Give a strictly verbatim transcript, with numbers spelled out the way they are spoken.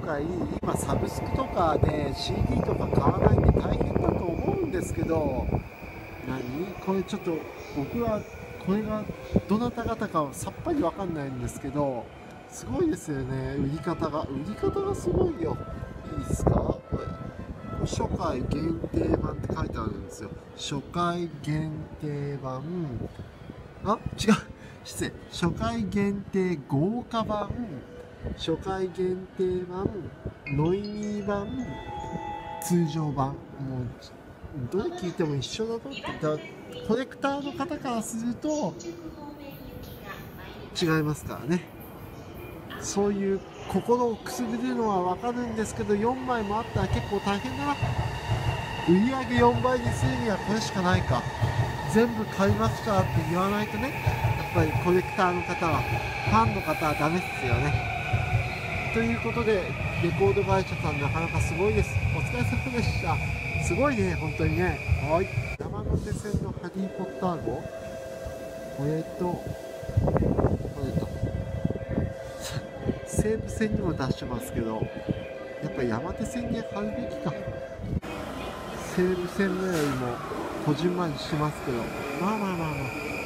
回今サブスクとかで シーディー とか買わないんで大変だと思うんですけど、何これちょっと僕はこれがどなた方かさっぱりわかんないんですけど、すごいですよね。売り方が売り方がすごいよ。いいですか？これ初回限定版って書いてあるんですよ。初回限定版、あ、違う、失礼、初回限定豪華版、初回限定版、ノイミー版、通常版。もうどれ聞いても一緒だとって言ったら、コレクターの方からすると違いますからね。そういう心をくすぐるのは分かるんですけど、よんまいもあったら結構大変だな。売り上げよんばいにするにはこれしかないか。全部買いますからって言わないとね、やっぱりコレクターの方は、ファンの方はダメっすよね。ということで、レコード会社さんなかなかすごいです。お疲れ様でした。すごいね、本当にね。はい。山手線のハリー・ポッター号、これと、これと、西武線にも出してますけど、やっぱ山手線に貼るべきか。西武線のよりもこじんまりしてますけど、まあまあまあまあ。